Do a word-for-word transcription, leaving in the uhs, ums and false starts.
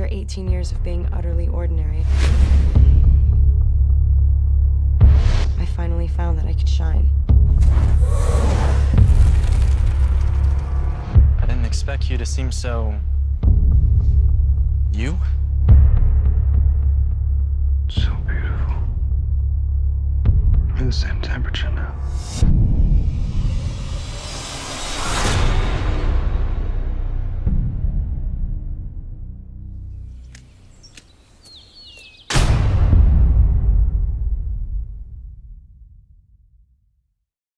After eighteen years of being utterly ordinary, I finally found that I could shine. I didn't expect you to seem so... you? So beautiful. We're the same temperature now.